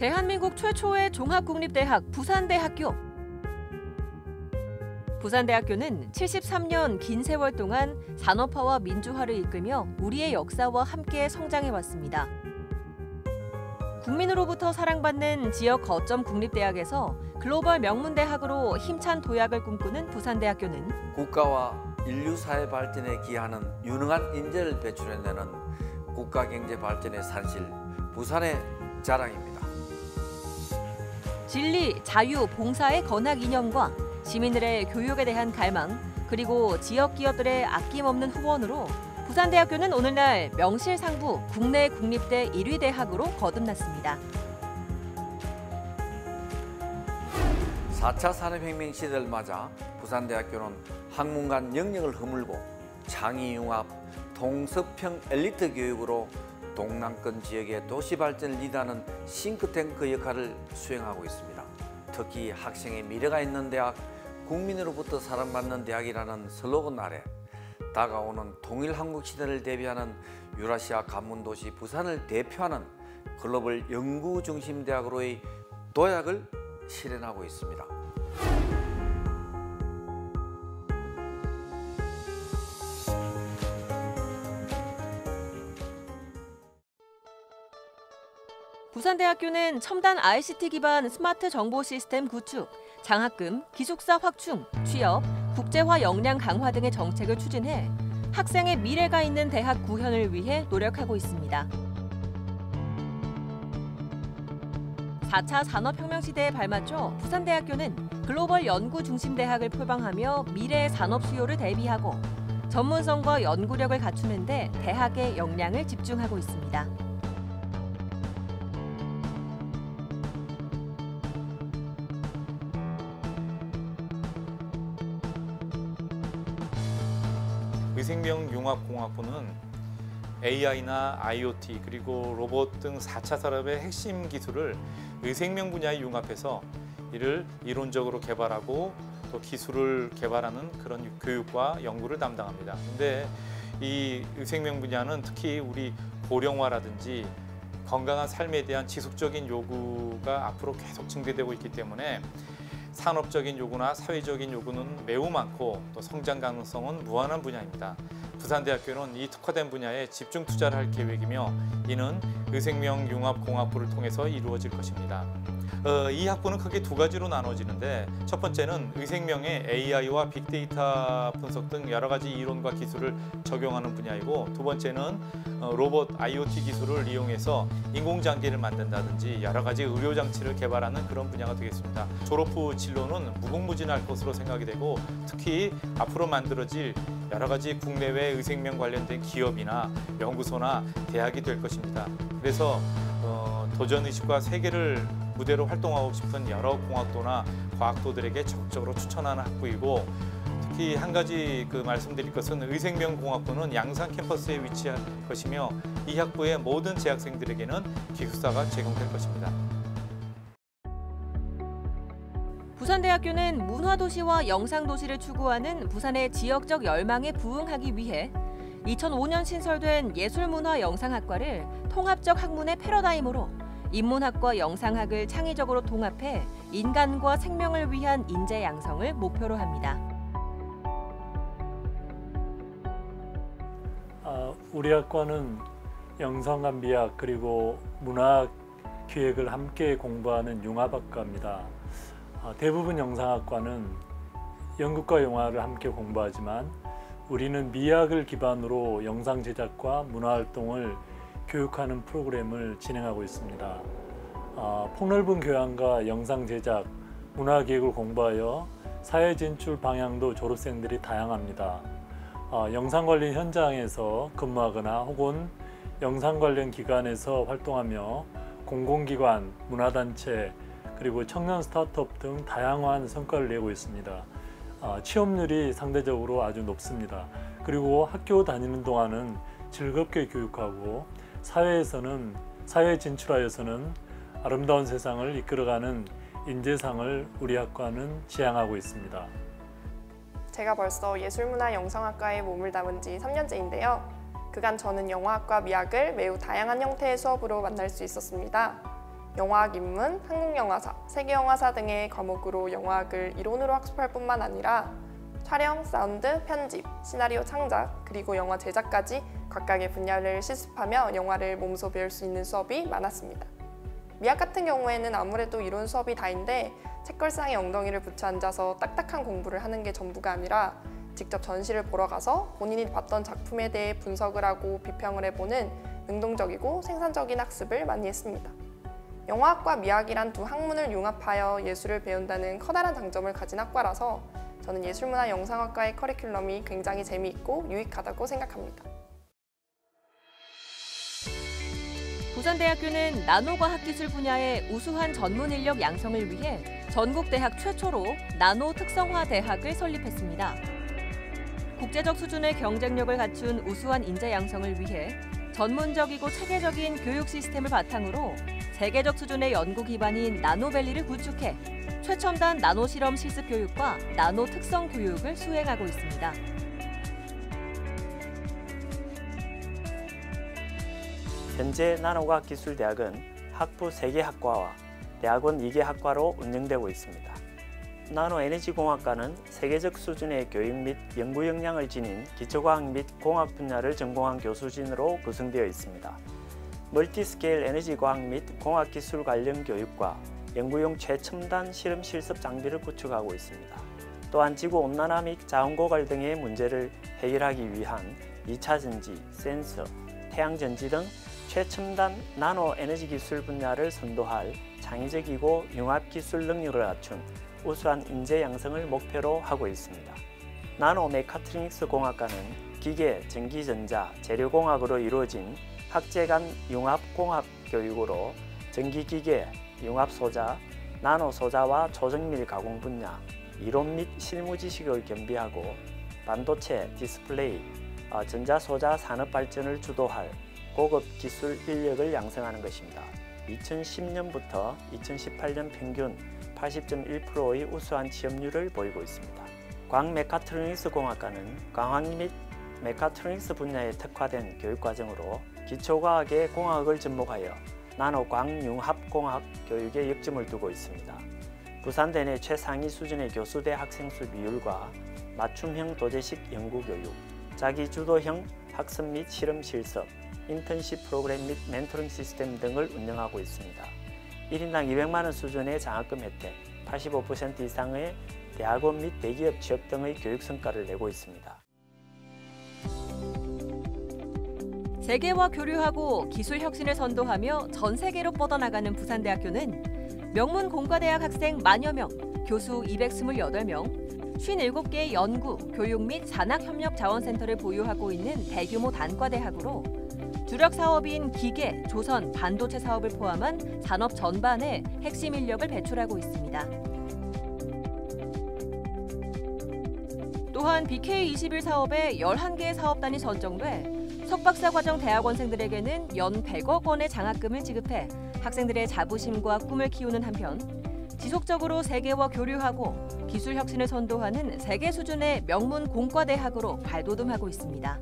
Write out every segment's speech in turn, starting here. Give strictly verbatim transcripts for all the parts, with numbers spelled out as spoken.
대한민국 최초의 종합국립대학 부산대학교. 부산대학교는 칠십삼 년 긴 세월 동안 산업화와 민주화를 이끌며 우리의 역사와 함께 성장해왔습니다. 국민으로부터 사랑받는 지역 거점 국립대학에서 글로벌 명문대학으로 힘찬 도약을 꿈꾸는 부산대학교는 국가와 인류 사회 발전에 기하는 유능한 인재를 배출해내는 국가 경제 발전의 산실, 부산의 자랑입니다. 진리, 자유, 봉사의 건학 이념과 시민들의 교육에 대한 갈망, 그리고 지역 기업들의 아낌없는 후원으로 부산대학교는 오늘날 명실상부 국내 국립대 일 위 대학으로 거듭났습니다. 사 차 산업혁명 시대를 맞아 부산대학교는 학문간 영역을 허물고 창의융합, 통섭형 엘리트 교육으로 동남권 지역의 도시 발전을 리드하는 싱크탱크 역할을 수행하고 있습니다. 특히 학생의 미래가 있는 대학, 국민으로부터 사랑받는 대학이라는 슬로건 아래 다가오는 통일한국 시대를 대비하는 유라시아 관문도시 부산을 대표하는 글로벌 연구중심 대학으로의 도약을 실현하고 있습니다. 부산대학교는 첨단 아이씨티 기반 스마트 정보 시스템 구축, 장학금, 기숙사 확충, 취업, 국제화 역량 강화 등의 정책을 추진해 학생의 미래가 있는 대학 구현을 위해 노력하고 있습니다. 사 차 산업혁명 시대에 발맞춰 부산대학교는 글로벌 연구 중심 대학을 표방하며 미래의 산업 수요를 대비하고 전문성과 연구력을 갖추는 데 대학의 역량을 집중하고 있습니다. 의생명융합공학부는 에이아이나 아이오티 그리고 로봇 등 사 차 산업의 핵심 기술을 의생명 분야에 융합해서 이를 이론적으로 개발하고 또 기술을 개발하는 그런 교육과 연구를 담당합니다. 근데 이 의생명 분야는 특히 우리 고령화라든지 건강한 삶에 대한 지속적인 요구가 앞으로 계속 증대되고 있기 때문에 산업적인 요구나 사회적인 요구는 매우 많고 또 성장 가능성은 무한한 분야입니다. 부산대학교는 이 특화된 분야에 집중 투자를 할 계획이며 이는 의생명융합공학부를 통해서 이루어질 것입니다. 어, 이 학부는 크게 두 가지로 나눠지는데 첫 번째는 의생명의 에이아이와 빅데이터 분석 등 여러 가지 이론과 기술을 적용하는 분야이고 두 번째는 어, 로봇 아이오티 기술을 이용해서 인공장기를 만든다든지 여러 가지 의료장치를 개발하는 그런 분야가 되겠습니다. 졸업 후 진로는 무궁무진할 것으로 생각이 되고 특히 앞으로 만들어질 여러 가지 국내외 의생명 관련된 기업이나 연구소나 대학이 될 것입니다. 그래서 어, 도전의식과 세계를 무대로 활동하고 싶은 여러 공학도나 과학도들에게 적극적으로 추천하는 학부이고 특히 한 가지 그 말씀드릴 것은 의생명공학부는 양산 캠퍼스에 위치할 것이며 이 학부의 모든 재학생들에게는 기숙사가 제공될 것입니다. 부산대학교는 문화도시와 영상도시를 추구하는 부산의 지역적 열망에 부응하기 위해 이천오 년 신설된 예술문화영상학과를 통합적 학문의 패러다임으로 인문학과 영상학을 창의적으로 통합해 인간과 생명을 위한 인재 양성을 목표로 합니다. 아, 우리 학과는 영상감비학 그리고 문학 기획을 함께 공부하는 융합학과입니다. 아, 대부분 영상학과는 연극과 영화를 함께 공부하지만 우리는 미학을 기반으로 영상 제작과 문화활동을 교육하는 프로그램을 진행하고 있습니다. 아, 폭넓은 교양과 영상 제작, 문화기획을 공부하여 사회 진출 방향도 졸업생들이 다양합니다. 아, 영상 관련 현장에서 근무하거나 혹은 영상 관련 기관에서 활동하며 공공기관, 문화단체, 그리고 청년 스타트업 등 다양한 성과를 내고 있습니다. 아, 취업률이 상대적으로 아주 높습니다. 그리고 학교 다니는 동안은 즐겁게 교육하고 사회에서는 사회에 진출하여서는 아름다운 세상을 이끌어가는 인재상을 우리 학과는 지향하고 있습니다. 제가 벌써 예술문화영상학과에 몸을 담은 지 삼 년째인데요. 그간 저는 영화학과 미학을 매우 다양한 형태의 수업으로 만날 수 있었습니다. 영화학 입문, 한국영화사, 세계영화사 등의 과목으로 영화학을 이론으로 학습할 뿐만 아니라 촬영, 사운드, 편집, 시나리오 창작, 그리고 영화 제작까지 각각의 분야를 실습하며 영화를 몸소 배울 수 있는 수업이 많았습니다. 미학 같은 경우에는 아무래도 이론 수업이 다인데 책걸상에 엉덩이를 붙여 앉아서 딱딱한 공부를 하는 게 전부가 아니라 직접 전시를 보러 가서 본인이 봤던 작품에 대해 분석을 하고 비평을 해보는 능동적이고 생산적인 학습을 많이 했습니다. 영화학과 미학이란 두 학문을 융합하여 예술을 배운다는 커다란 장점을 가진 학과라서 저는 예술문화 영상학과의 커리큘럼이 굉장히 재미있고 유익하다고 생각합니다. 부산대학교는 나노과학기술 분야의 우수한 전문 인력 양성을 위해 전국 대학 최초로 나노 특성화 대학을 설립했습니다. 국제적 수준의 경쟁력을 갖춘 우수한 인재 양성을 위해 전문적이고 체계적인 교육 시스템을 바탕으로 세계적 수준의 연구 기반인 나노밸리를 구축해 최첨단 나노 실험 실습 교육과 나노 특성 교육을 수행하고 있습니다. 현재 나노과학기술대학은 학부 세 개 학과와 대학원 네 개 학과로 운영되고 있습니다. 나노에너지공학과는 세계적 수준의 교육 및 연구 역량을 지닌 기초과학 및 공학 분야를 전공한 교수진으로 구성되어 있습니다. 멀티스케일 에너지과학 및 공학기술 관련 교육과 연구용 최첨단 실험 실습 장비를 구축하고 있습니다. 또한 지구온난화 및 자원고갈 등의 문제를 해결하기 위한 이 차 전지, 센서, 태양전지 등 최첨단 나노 에너지 기술 분야를 선도할 창의적이고 융합기술 능력을 갖춘 우수한 인재 양성을 목표로 하고 있습니다. 나노 메카트로닉스 공학과는 기계, 전기전자, 재료공학으로 이루어진 학제 간 융합공학 교육으로 전기기계, 융합소자, 나노소자와 초정밀 가공 분야, 이론 및 실무 지식을 겸비하고 반도체, 디스플레이, 전자소자 산업 발전을 주도할 고급 기술 인력을 양성하는 것입니다. 이천십 년부터 이천십팔 년 평균 팔십 점 일 퍼센트의 우수한 취업률을 보이고 있습니다. 광메카트로닉스 공학과는 광학 및 메카트로닉스 분야에 특화된 교육과정으로 기초과학의 공학을 접목하여 나노광융합공학 교육에 역점을 두고 있습니다. 부산대 내 최상위 수준의 교수대 학생수 비율과 맞춤형 도제식 연구교육, 자기주도형 학습 및 실험 실습, 인턴십 프로그램 및 멘토링 시스템 등을 운영하고 있습니다. 일 인당 이백만 원 수준의 장학금 혜택, 팔십오 퍼센트 이상의 대학원 및 대기업 취업 등의 교육 성과를 내고 있습니다. 세계와 교류하고 기술 혁신을 선도하며 전 세계로 뻗어나가는 부산대학교는 명문 공과대학 학생 만여 명, 교수 이백이십팔 명, 오십칠 개의 연구, 교육 및 산학협력자원센터를 보유하고 있는 대규모 단과대학으로 주력 사업인 기계, 조선, 반도체 사업을 포함한 산업 전반에 핵심 인력을 배출하고 있습니다. 또한 비케이 이십일 사업에 열한 개의 사업단이 선정돼 석박사 과정 대학원생들에게는 연 백억 원의 장학금을 지급해 학생들의 자부심과 꿈을 키우는 한편 지속적으로 세계와 교류하고 기술 혁신을 선도하는 세계 수준의 명문 공과대학으로 발돋움하고 있습니다.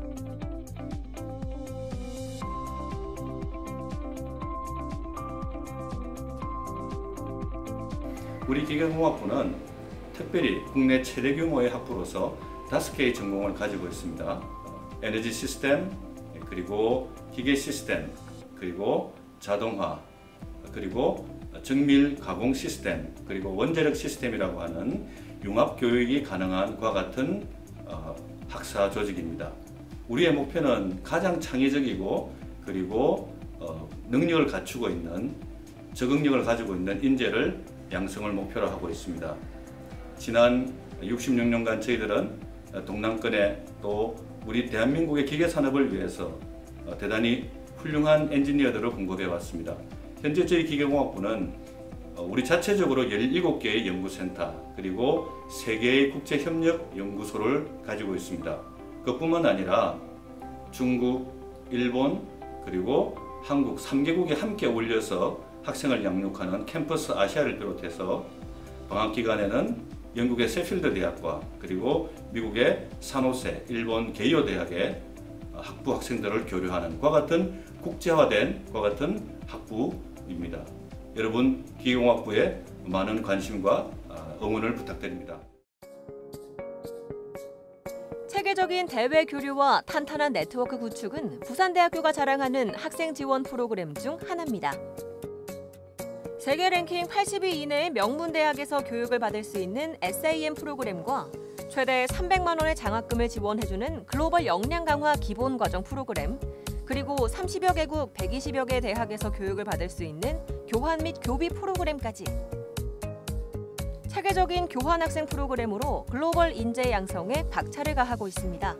우리 기계공학부는 특별히 국내 최대 규모의 학부로서 다섯 개의 전공을 가지고 있습니다. 에너지 시스템, 그리고 기계 시스템, 그리고 자동화, 그리고 정밀 가공 시스템, 그리고 원자력 시스템이라고 하는 융합 교육이 가능한 그와 같은 어, 학사 조직입니다. 우리의 목표는 가장 창의적이고 그리고 어, 능력을 갖추고 있는 적응력을 가지고 있는 인재를 양성을 목표로 하고 있습니다. 지난 육십육 년간 저희들은 동남권에 또 우리 대한민국의 기계산업을 위해서 대단히 훌륭한 엔지니어들을 공급해 왔습니다. 현재 저희 기계공학부는 우리 자체적으로 열일곱 개의 연구센터 그리고 세 개의 국제협력연구소를 가지고 있습니다. 그뿐만 아니라 중국, 일본, 그리고 한국 삼 개국이 함께 어울려서 학생을 양육하는 캠퍼스 아시아를 비롯해서 방학 기간에는 영국의 세필드 대학과 그리고 미국의 산호세, 일본 게이오 대학의 학부 학생들을 교류하는 그와 같은 국제화된 그와 같은 학부입니다. 여러분 기계공학부에 많은 관심과 응원을 부탁드립니다. 체계적인 대외 교류와 탄탄한 네트워크 구축은 부산대학교가 자랑하는 학생 지원 프로그램 중 하나입니다. 세계 랭킹 팔십 위 이내의 명문대학에서 교육을 받을 수 있는 에스에이엠 프로그램과 최대 삼백만 원의 장학금을 지원해주는 글로벌 역량 강화 기본 과정 프로그램, 그리고 삼십여 개국 백이십여 개 대학에서 교육을 받을 수 있는 교환 및 교비 프로그램까지. 체계적인 교환 학생 프로그램으로 글로벌 인재 양성에 박차를 가하고 있습니다.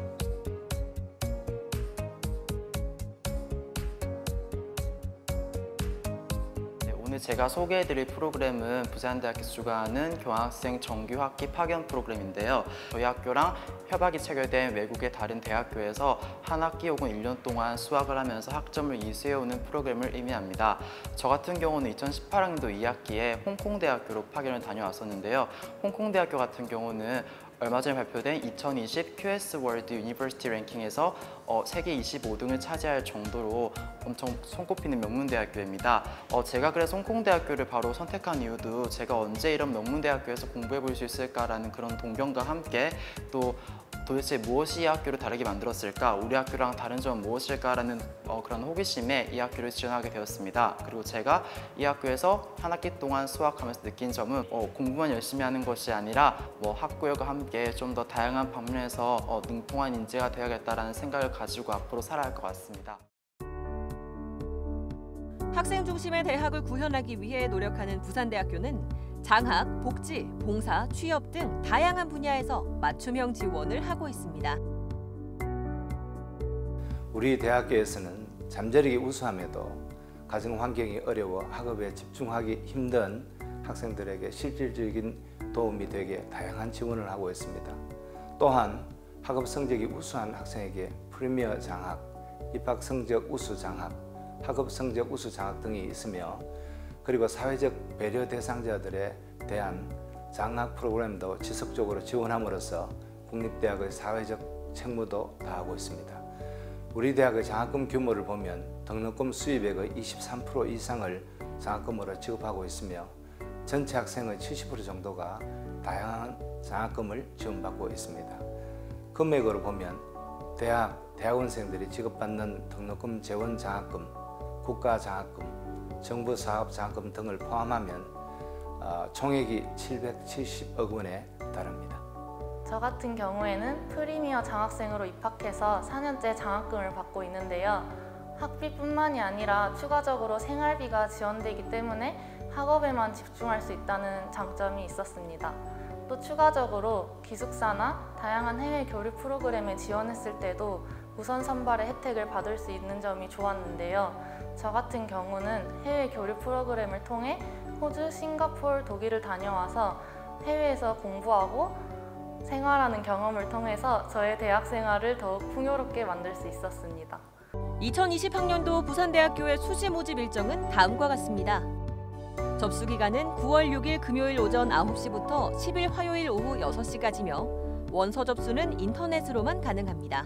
오늘 제가 소개해드릴 프로그램은 부산대학교에서 주관하는 교환학생 정규 학기 파견 프로그램인데요. 저희 학교랑 협약이 체결된 외국의 다른 대학교에서 한 학기 혹은 일 년 동안 수학을 하면서 학점을 이수해오는 프로그램을 의미합니다. 저 같은 경우는 이천십팔 학년도 이 학기에 홍콩대학교로 파견을 다녀왔었는데요. 홍콩대학교 같은 경우는 얼마 전에 발표된 이천이십 큐에스 월드 유니버시티 랭킹에서 어, 세계 이십오 등을 차지할 정도로 엄청 손꼽히는 명문대학교입니다. 어, 제가 그래서 홍콩대학교를 바로 선택한 이유도 제가 언제 이런 명문대학교에서 공부해 볼 수 있을까라는 그런 동경과 함께 또 도대체 무엇이 이 학교를 다르게 만들었을까? 우리 학교랑 다른 점은 무엇일까라는 어, 그런 호기심에 이 학교를 지원하게 되었습니다. 그리고 제가 이 학교에서 한 학기 동안 수학하면서 느낀 점은 어, 공부만 열심히 하는 것이 아니라 뭐 학구열과 함께 좀 더 다양한 방면에서 어, 능통한 인재가 되어야겠다라는 생각을 가지고 앞으로 살아야 할 것 같습니다. 학생 중심의 대학을 구현하기 위해 노력하는 부산대학교는 장학, 복지, 봉사, 취업 등 다양한 분야에서 맞춤형 지원을 하고 있습니다. 우리 대학교에서는 잠재력이 우수함에도 가정 환경이 어려워 학업에 집중하기 힘든 학생들에게 실질적인 도움이 되게 다양한 지원을 하고 있습니다. 또한 학업 성적이 우수한 학생에게 프리미어 장학, 입학 성적 우수 장학, 학업 성적 우수 장학 등이 있으며, 그리고 사회적 배려 대상자들에 대한 장학 프로그램도 지속적으로 지원함으로써 국립대학의 사회적 책무도 다하고 있습니다. 우리 대학의 장학금 규모를 보면 등록금 수입액의 이십삼 퍼센트 이상을 장학금으로 지급하고 있으며 전체 학생의 칠십 퍼센트 정도가 다양한 장학금을 지원받고 있습니다. 금액으로 보면 대학, 대학원생들이 지급받는 등록금 재원 장학금, 국가 장학금, 정부 사업 장학금 등을 포함하면 어, 총액이 칠백칠십억 원에 달합니다. 저 같은 경우에는 프리미어 장학생으로 입학해서 사 년째 장학금을 받고 있는데요. 학비뿐만이 아니라 추가적으로 생활비가 지원되기 때문에 학업에만 집중할 수 있다는 장점이 있었습니다. 또 추가적으로 기숙사나 다양한 해외 교류 프로그램에 지원했을 때도 우선 선발의 혜택을 받을 수 있는 점이 좋았는데요. 저 같은 경우는 해외 교류 프로그램을 통해 호주, 싱가포르, 독일을 다녀와서 해외에서 공부하고 생활하는 경험을 통해서 저의 대학 생활을 더욱 풍요롭게 만들 수 있었습니다. 이천이십 학년도 부산대학교의 수시 모집 일정은 다음과 같습니다. 접수 기간은 구월 육일 금요일 오전 아홉 시부터 십일 화요일 오후 여섯 시까지며 원서 접수는 인터넷으로만 가능합니다.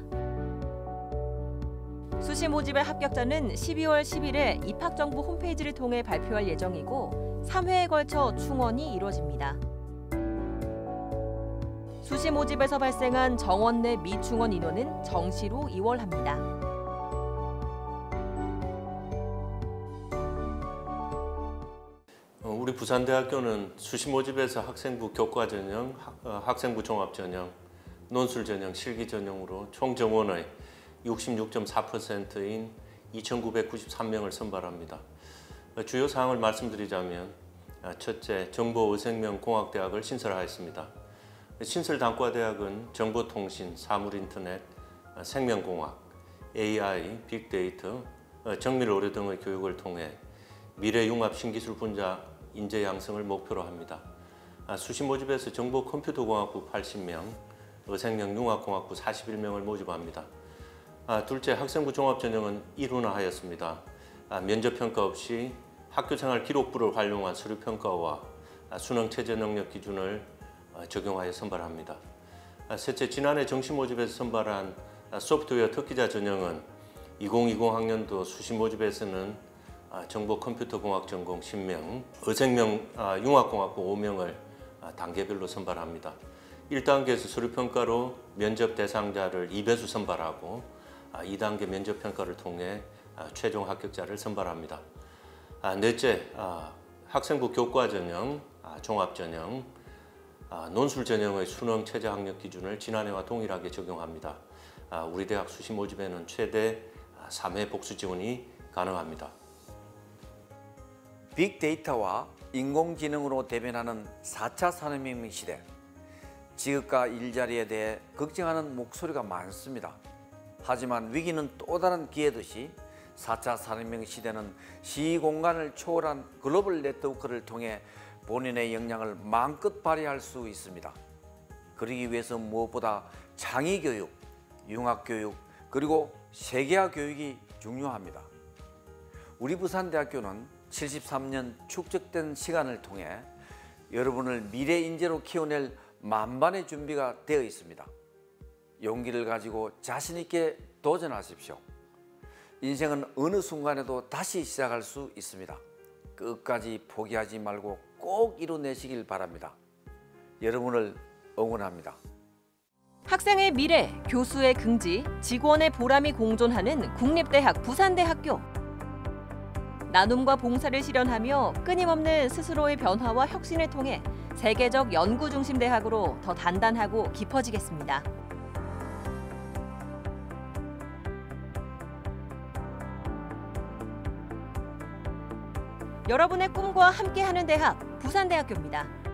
수시 모집의 합격자는 십이월 십일에 입학정보 홈페이지를 통해 발표할 예정이고 삼 회에 걸쳐 충원이 이루어집니다. 수시 모집에서 발생한 정원 내 미충원 인원은 정시로 이월합니다. 우리 부산대학교는 수시 모집에서 학생부 교과 전형, 학생부 종합 전형, 논술 전형, 실기 전형으로 총 정원의 육십육 점 사 퍼센트인 이천구백구십삼 명을 선발합니다. 주요 사항을 말씀드리자면 첫째, 정보의생명공학대학을 신설하였습니다. 신설 단과대학은 정보통신, 사물인터넷, 생명공학, 에이아이, 빅데이터, 정밀의료 등의 교육을 통해 미래융합 신기술 분야 인재 양성을 목표로 합니다. 수시 모집에서 정보컴퓨터공학부 팔십 명, 의생명융합공학부 사십일 명을 모집합니다. 둘째, 학생부 종합전형은 일원화하였습니다. 면접평가 없이 학교생활 기록부를 활용한 서류평가와 수능체제 능력 기준을 적용하여 선발합니다. 셋째, 지난해 정시 모집에서 선발한 소프트웨어 특기자 전형은 이천이십 학년도 수시 모집에서는 정보컴퓨터공학 전공 십 명, 어생명 융합공학부 오 명을 단계별로 선발합니다. 일 단계에서 서류평가로 면접 대상자를 이 배수 선발하고 이 단계 면접평가를 통해 최종 합격자를 선발합니다. 넷째, 학생부 교과전형, 종합전형, 논술전형의 수능 최저 학력 기준을 지난해와 동일하게 적용합니다. 우리 대학 수시 모집에는 최대 삼 회 복수 지원이 가능합니다. 빅데이터와 인공지능으로 대변하는 사 차 산업혁명 시대. 직업과 일자리에 대해 걱정하는 목소리가 많습니다. 하지만 위기는 또 다른 기회듯이 사 차 산업혁명 시대는 시공간을 초월한 글로벌 네트워크를 통해 본인의 역량을 마음껏 발휘할 수 있습니다. 그러기 위해서 무엇보다 창의교육, 융합교육, 그리고 세계화 교육이 중요합니다. 우리 부산대학교는 칠십삼 년 축적된 시간을 통해 여러분을 미래 인재로 키워낼 만반의 준비가 되어 있습니다. 용기를 가지고 자신 있게 도전하십시오. 인생은 어느 순간에도 다시 시작할 수 있습니다. 끝까지 포기하지 말고 꼭 이뤄내시길 바랍니다. 여러분을 응원합니다. 학생의 미래, 교수의 긍지, 직원의 보람이 공존하는 국립대학 부산대학교. 나눔과 봉사를 실현하며 끊임없는 스스로의 변화와 혁신을 통해 세계적 연구 중심 대학으로 더 단단하고 깊어지겠습니다. 여러분의 꿈과 함께하는 대학, 부산대학교입니다.